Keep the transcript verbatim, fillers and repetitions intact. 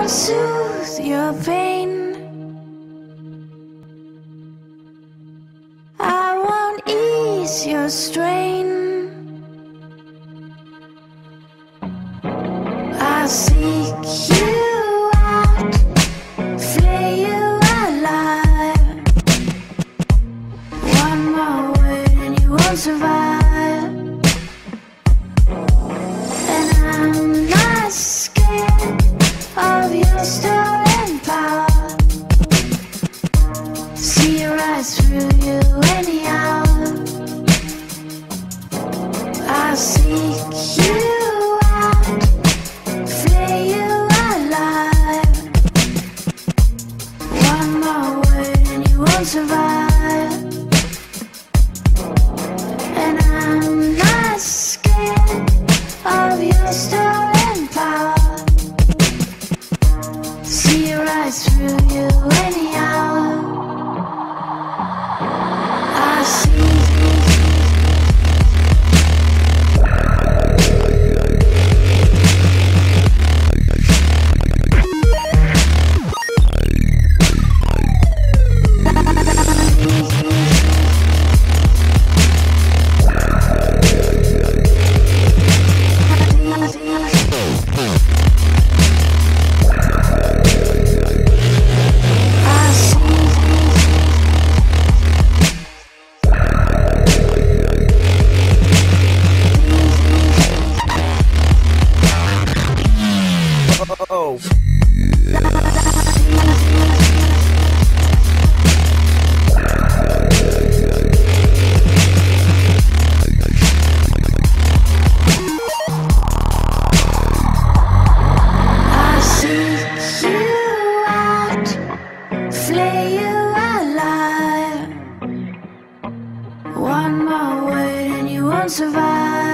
won't soothe your pain. I won't ease your strain. I'll seek you out, flay you alive. One more word and you won't survive. And I'm not scared of your stolen power. See right through you anyhow. I'll seek you out, flay you alive. One more word and you won't survive. And I'm not scared of your stolen power. See right through you anyhow. I see. Oh. I'll seek you out, flay you alive. One more word and you won't survive.